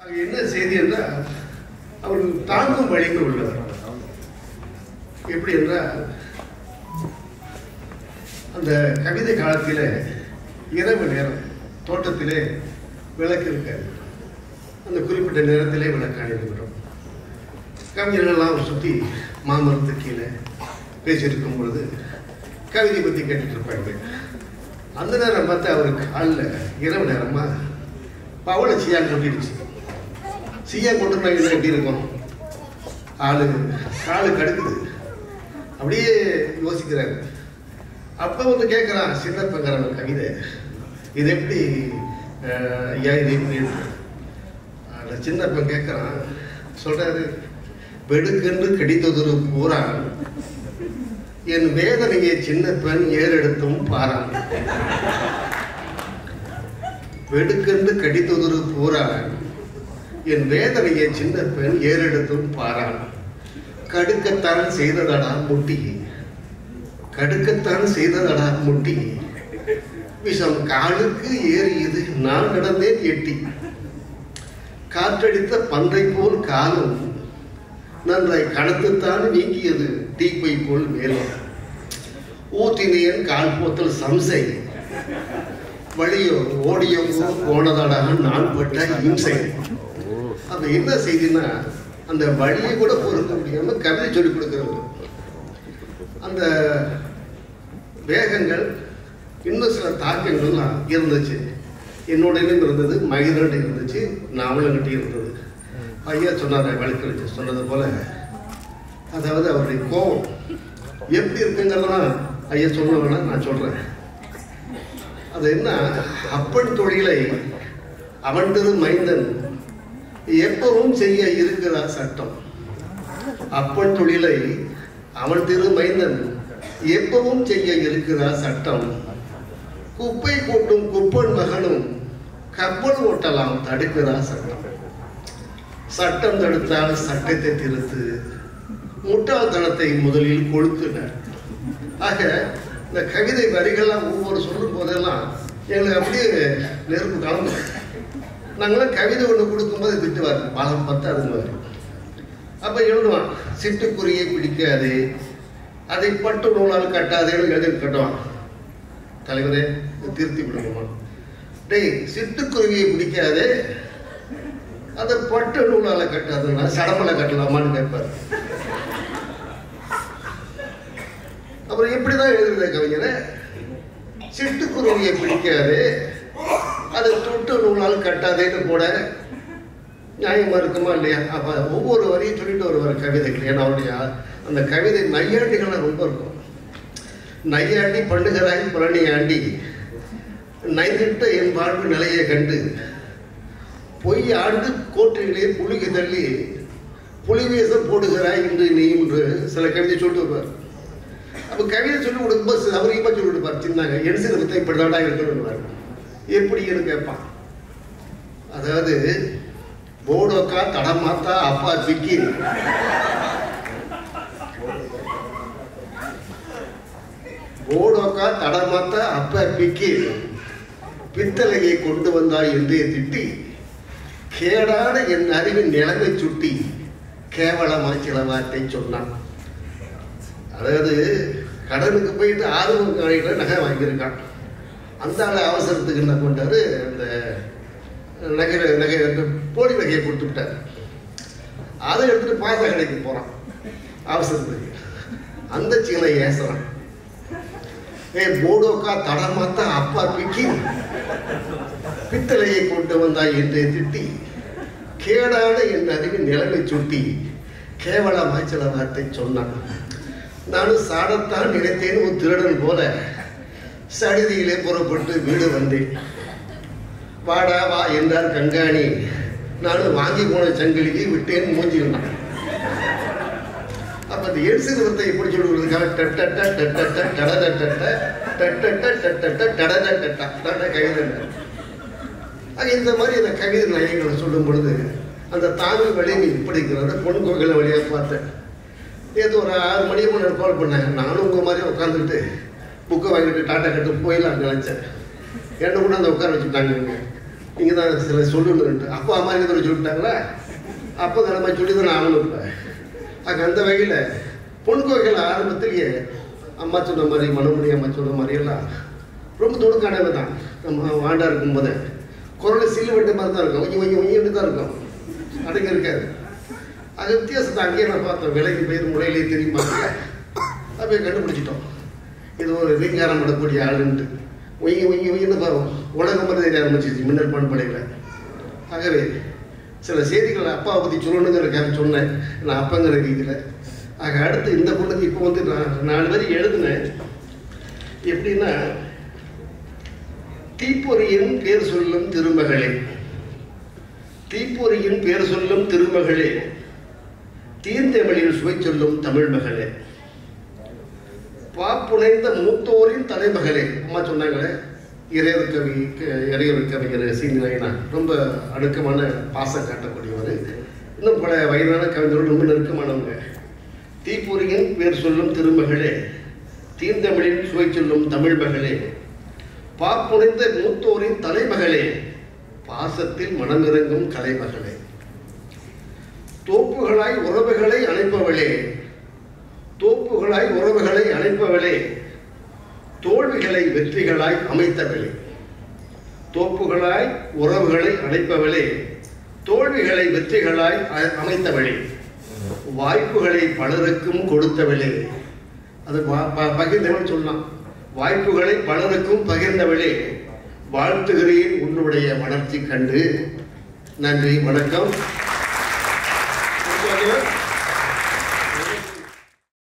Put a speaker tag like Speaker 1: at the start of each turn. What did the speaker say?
Speaker 1: என்ன செய்தி என்றால் அவர் தாங்கும் வழிக்கு உள்ளவர். எப்படி என்றால் அந்த கவிதை காலத்தில் இரவு நேரம் தோட்டத்திலே விளக்கு இருக்காது. அந்த குறிப்பிட்ட நேரத்திலே விளக்கு அணிந்துவிடும். கவிஞர்கள்லாம் சுற்றி மாமரத்து கீழே பேசியிருக்கும் பொழுது கவிதை பற்றி கேட்டுட்டு இருப்பாங்க. அந்த நேரம் பார்த்து அவருக்கு காலில் இரவு நேரமாக பவளை சீயா கொட்டிடுச்சு. சீயா கொண்டு எப்படி இருக்கும், காலு கடுக்குது. அப்படியே யோசிக்கிறாரு. அப்போ வந்து கேட்குறான் சின்னப்பங்கிறவன் கவிதை, இது எப்படி ஐயா இது எப்படி? அந்த சின்னப்பன் கேட்குறான், சொல்கிறாரு, வெடுக்கென்று கிடைத்ததொரு பூரான் என் வேதனையை சின்ன பெண் ஏறெடுத்தும் பாரான். வெடுக்கென்று கடித்ததொரு பூரான் என் வேதனையை சின்ன பெண் ஏறெடுத்தும் பாரான். கடுக்கத்தான் செய்ததடா முட்டி, கடுக்கத்தான் செய்ததடா முட்டி, விஷம் காலுக்கு ஏறியது நான் நடந்தேன் எட்டி. காற்றடித்த பன்றை போல் காலும் நன்றாய் கணத்துத்தான் நீங்கியது தீப்பை போல் மேலும். ஊத்தினேன் கால் போத்தல் சம்சை, வழியோ ஓடியோ போனதாடாக நான் பட்ட இம்சை. அப்ப என்ன செய்தின்னா, அந்த வழியை கூட பொறுக்க முடியாம கவிதை சொல்லிக் கொடுக்கிறது. அந்த வேகங்கள் இன்னும் சில தாக்கங்கள்லாம் இருந்துச்சு. என்னோட இருந்தது, மகிழ்ந்து இருந்துச்சு, நாவலங்கிட்ட இருந்தது. ஐயா சொன்னார், வழக்கறிஞர் சொன்னது போல, அதாவது அவருடைய கோபம் எப்படி இருக்குங்கிறதெல்லாம் ஐயா சொன்னவனா நான் சொல்றேன். அது என்ன, அப்பன் தொழிலை அவன் திரு மைந்தன் எப்பவும் செய்ய இருக்கிறா சட்டம். அப்பன் தொழிலை அவன் திரு மைந்தன் எப்பவும் செய்ய இருக்கிறா சட்டம். குப்பை கூட்டும் குப்பன் மகனும் கப்பல் ஓட்டலாம் தடுக்கிறா சட்டம். சட்டம் தடுத்தால் சட்டத்தை திருத்து, முட்டாள்தனத்தை முதலில் கொளுத்துனர். ஆக இந்த கவிதை வரிகள்லாம் ஒவ்வொரு சொல்லும் போதெல்லாம் எங்களுக்கு அப்படியே நெருப்பு கலந்து. நாங்களாம் கவிதை ஒன்று கொடுக்கும்போது திட்டுவார், பலம் பத்தாது மாதிரி. அப்போ எழுதுவான், சிட்டுக்குருவியை பிடிக்காது, அதை பட்டு நூலால் கட்டாதேன்னு எழுதி கட்டுவான். தலைவரே திருத்தி விடுவோமா, டேய் சிட்டுக்குருவியை பிடிக்காதே, அதை பட்டு நூலால கட்டாதுன்னா சடமலை கட்டலாமான்னு கேட்பார். அப்புறம் எப்படிதான் எழுதுறத கவிஞரை, சிட்டுக்குருவியை பிடிக்காது, அதை தொட்டு நூலால் கட்டாதேன்னு போட நியாயமா இருக்குமா இல்லையா? அப்ப ஒவ்வொரு வரையும் சொல்லிட்டு வருவார் கவிதைகள். ஏன்னா அவருடைய அந்த கவிதை நையாண்டிகள்லாம் ரொம்ப இருக்கும். நையாண்டி பண்ணுகிறாய் புரணி ஆண்டி, நைந்திட்ட என் வாழ்வு நிலையை கண்டு, பொய் ஆண்டு கோட்டையிலே புலிகை தள்ளி புலிவேசம் போடுகிறாய் இன்று நீ என்று சில கவிதை சொல்லிட்டு வருவார். அப்போ கவிதை சொல்லி கொடுக்கும்போது அவரையுமா சொல்லி கொடுப்பார், சின்னாங்க என்சிற வித்தை இப்படிதாண்டா இருக்கணும்னுவார். எப்படின்னு கேட்பான். அதாவது போடோக்கா தடமாத்தா அப்பா பிக்கி, போடோக்கா தடமாத்தா அப்பா பிக்கி, பித்தளையை கொண்டு வந்தாய் என்றே திட்டி, கேடான என் அறிவின் நிலைமை சுட்டி கேவலமாக சில வார்த்தை சொன்னான். அதாவது கடனுக்கு போயிட்டு ஆர்வம் காணிகளை நகை வாங்கியிருக்கான். அந்த ஆளை அவசரத்துக்கு என்ன பண்ணாரு, அந்த நகை போலி நகையை கொடுத்து விட்டார். அதை எடுத்துட்டு பாச கடைக்கு போறான் அவசரத்துக்கு. அந்த சீலை ஏசுறான், ஏ போடோக்கா தடமாத்தா அப்பா பிக்கி, பித்தளையை கொண்டு வந்தாய் என்றே திட்டி, கேடான என் அறிவின் நிலைமை சுட்டி கேவலமாய் சில வார்த்தை சொன்னான். நானும் சாடத்தான் நினைத்தேன் ஒரு திருடன் போல சடிதியிலே புறப்பட்டு வீடு வந்தேன். வாடா வா என்றார் கண்காணி, நானும் வாங்கி போன சங்கிலியை விட்டேன் மூஞ்சினான். அப்ப அந்த எழுசிறுவத்தை எப்படி சொல்லுறதுக்காக கவிதை. இந்த மாதிரி அந்த கவிதை நயங்களை சொல்லும் பொழுது அந்த தாங்கள் வழியை நீ இப்படிங்கிறத பொன் கோகில வழியாக பார்த்தேன். நேற்று ஒரு 6 மணிக்கு முன்னாடி கால் பண்ணேன். நானும் உங்கள் மாதிரி உட்காந்துக்கிட்டு புக்கை வாங்கிட்டு டாட்டா கட்டு போயிடலாம் நினைச்சேன். என்ன கூட அந்த உட்கார வச்சுட்டாங்க. நீங்கள் தான் சில சொல்லணுன்ட்டு அப்போ அம்மா இருக்கிற சொல்லிட்டாங்களா அப்போ தலைமை சொல்லி தான் ஆகணும் இருப்பேன். அந்த வகையில் பொன் கோவில் ஆரம்பத்திலேயே அம்மா சொன்ன மாதிரி மனோமணி அம்மா சொன்ன மாதிரியெல்லாம் ரொம்ப துடுக்கானவை தான். நம்ம வாண்டா இருக்கும்போது குரல் சில்லு வெட்டு மாதிரி தான் இருக்கும், கொஞ்சம் கொஞ்சம் தான் இருக்கும், அடங்க இருக்காது. அது வித்தியாசத்தை அங்கேயே நான் பார்த்தோம். விலைக்கு பேர் முறையிலேயே தெரியுமா அப்படியே கண்டுபிடிச்சிட்டோம். இது ஒரு ரீங்காரம் படக்கூடிய ஆளுன்ட்டு ஒய்யின்னு உலகம் மாதிரி தெரிய ஆரம்பிச்சிச்சு மின்னல் பண்படையில். ஆகவே சில செய்திகளை அப்பாவை பற்றி சொல்லணுங்கிறக்காக சொன்னேன் நான் அப்பங்கிற ரீதியில். ஆக அடுத்து இந்த பொண்ணுக்கு இப்போ வந்து நான் 4 வரி எழுதுனேன். எப்படின்னா, தீப்பொறியின் பேர் சொல்லும் திருமகளே, தீப்பொறியின் பேர் சொல்லும் திருமகளே, தீர்ந்தமிழில் சுவை சொல்லும் தமிழ் மகளே, பாப்புனைந்த மூத்தோரின் தலைமகளே. அம்மா சொன்னாங்களே, இறையொரு கவிஞர் சீனி நாயனா ரொம்ப அணுக்கமான பாசம் காட்டக்கூடியவர். இன்னும் பல வயதான கவிஞர்கள் ரொம்ப நெருக்கமானவங்க. தீப்பொறியின் பேர் சொல்லும் திருமகளே, தீர்ந்தமிழின் சுவை சொல்லும் தமிழ் மகளே, பாப்புனைந்த மூத்தோரின் தலைமகளே, பாசத்தில் மனமிறங்கும் கலைமகளே, தோப்புகளாய் உறவுகளை அணைப்பவளே, தோப்புகளாய் உறவுகளை அணைப்பவளே, தோல்விகளை வெற்றிகளாய் அமைத்தவளே, தோப்புகளாய் உறவுகளை அணைப்பவளே, தோல்விகளை வெற்றிகளாய் அமைத்தவளே, வாய்ப்புகளை பலருக்கும் கொடுத்தவளே. அது பகிர்ந்தவள் சொல்லலாம். வாய்ப்புகளை பலருக்கும் பகிர்ந்தவளே, வாழ்த்துகிறேன் உன்னுடைய வளர்ச்சி கண்டு. நன்றி, வணக்கம்.